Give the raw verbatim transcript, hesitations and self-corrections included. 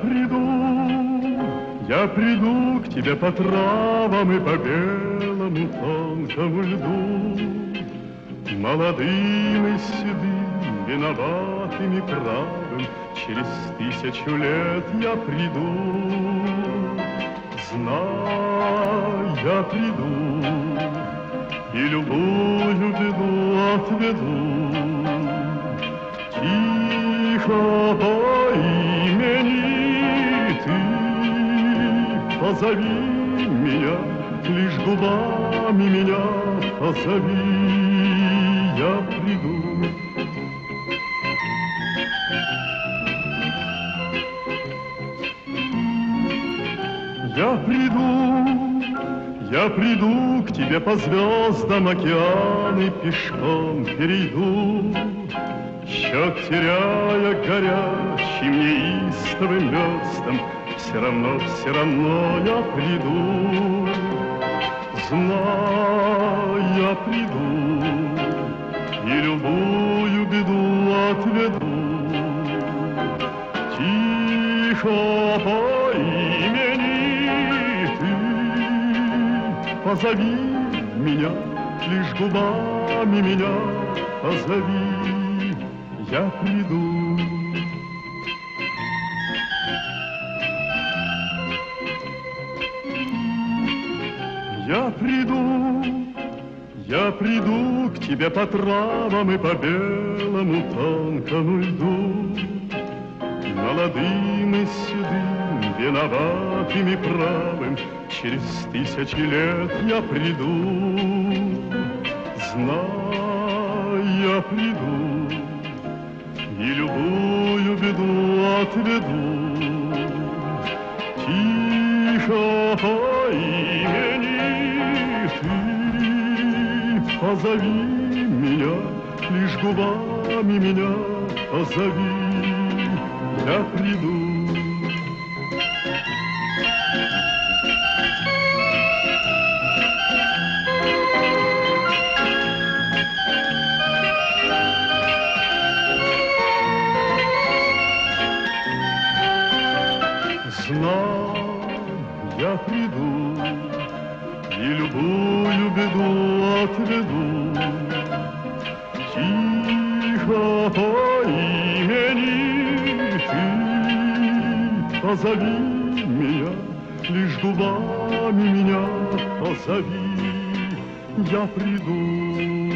приду, я приду к тебе по травам и по белому тонкому льду, молодым и седым, виноватым и правым, через тысячу лет я приду. Знай, я приду и любую беду отведу. Тихо по имени ты позови меня, лишь губами меня позови, я приду. Я приду, я приду к тебе по звездам, океаны пешком перейду, счет теряя горящим неистовым лёстом, все равно, все равно я приду. Знай, я приду и любую беду отведу. Тихо по имени позови меня, лишь губами меня позови, я приду. Я приду, я приду к тебе по травам и по белому тонкому льду, молодым и седым, виноватым и правым, через тысячи лет я приду. Знай, я приду и любую беду отведу. Тихо по имени ты позови меня, лишь губами меня позови, я приду. Знай, я приду и любую беду отведу. Тихо по имени ты позови меня, лишь губами меня позови, я приду.